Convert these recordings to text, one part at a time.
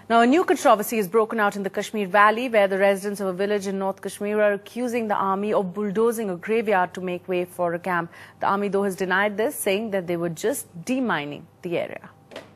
Now, a new controversy has broken out in the Kashmir Valley, where the residents of a village in North Kashmir are accusing the army of bulldozing a graveyard to make way for a camp. The army, though, has denied this, saying that they were just demining the area.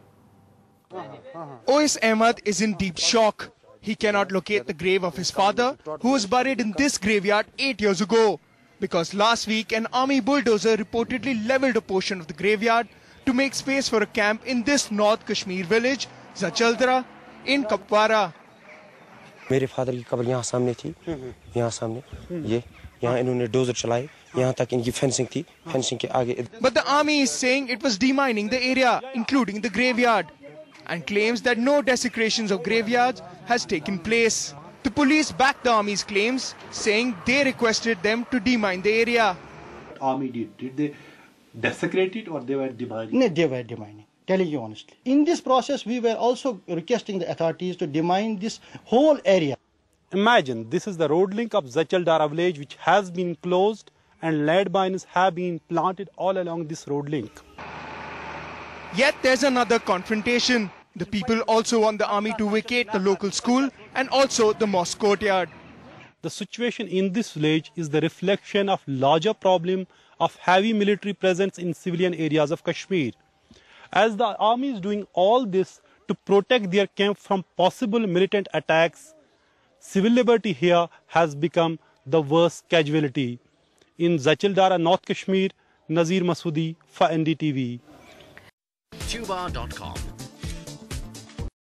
Ois Ahmed is in deep shock. He cannot locate the grave of his father, who was buried in this graveyard 8 years ago. Because last week, an army bulldozer reportedly leveled a portion of the graveyard to make space for a camp in this North Kashmir village, Zachaldara, in Kupwara. मेरे father की कब्र यहाँ सामने थी, यहाँ सामने, ये यहाँ इन्होंने डोजर चलाए, यहाँ तक इनकी फेंसिंग थी, फेंसिंग के आगे. But the army is saying it was demining the area, including the graveyard, and claims that no desecrations of graveyards has taken place. The police backed the army's claims, saying they requested them to demine the area. Army did they desecrate it or they were demining? No, they were demining. Telling you honestly. In this process, we were also requesting the authorities to demine this whole area. Imagine this is the road link of Zachaldara village, which has been closed, and landmines have been planted all along this road link. Yet there's another confrontation. The people also want the army to vacate the local school and also the mosque courtyard. The situation in this village is the reflection of larger problem of heavy military presence in civilian areas of Kashmir. As the army is doing all this to protect their camp from possible militant attacks, civil liberty here has become the worst casualty. In Zachaldara, North Kashmir, Nazir Masoodi for NDTV. Tuba.com